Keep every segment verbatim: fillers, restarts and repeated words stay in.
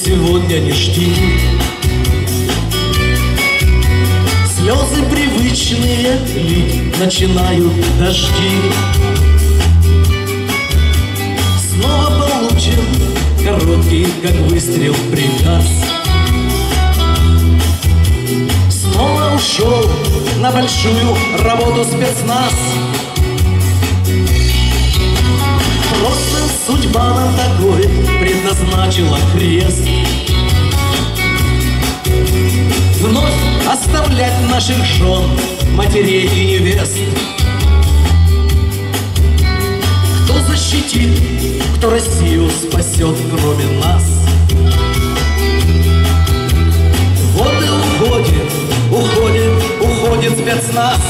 сегодня не жди. Слезы привычные лить начинают дожди. Снова получим короткий, как выстрел, приказ. Снова ушел на большую работу спецназ. Просто судьба нам такой предназначила крест. Вновь оставлять наших жен, матерей и невест. Кто защитит, кто Россию спасет, кроме нас? Вот и уходит, уходит, уходит спецназ.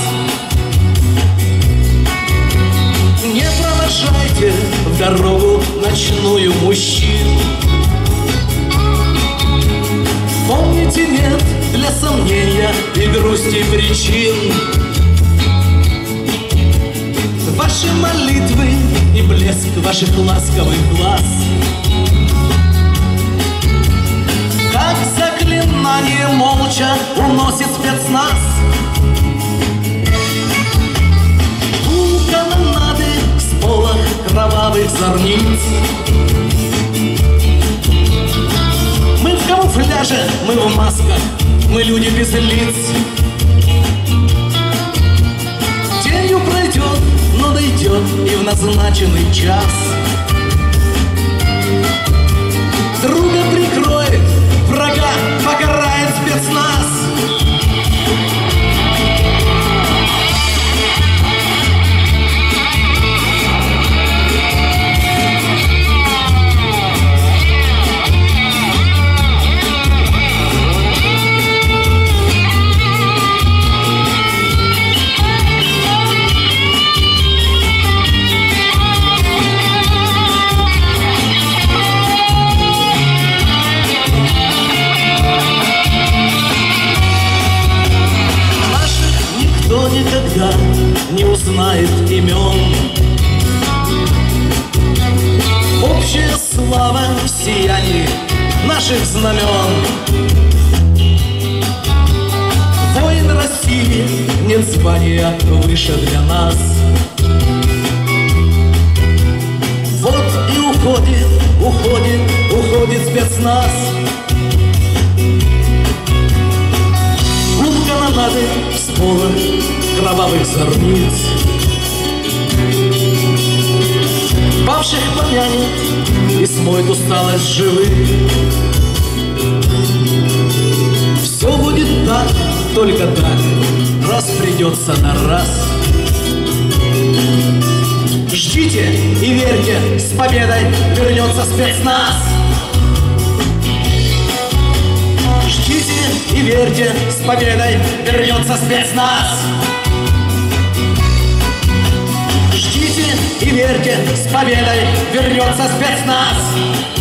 Не провожайте в дорогу ночную мужчин. Помните, нет для сомнения и грусти причин. Ваши молитвы и блеск ваших ласковых глаз, как заклинание молча уносит спецназ. У канонады всполох кровавых зорниц. Мы в камуфляже, мы в масках, мы люди без лиц. Тенью пройдет, но дойдет и в назначенный час. Друга прикроет, врага покарает спецназ. Никогда не узнает имен. Общая слава в сиянии наших знамен. Воин России, нет звания выше для нас. Вот и уходит, уходит, уходит спецназ. Гул канонады, всполох кровавых зорниц. Павших помянет и смоет усталость живых. Все будет так, только так, раз придется на раз. Ждите и верьте, с победой вернется спецназ. Ждите и верьте, с победой вернется спецназ. Ждите и верьте, с победой вернется спецназ.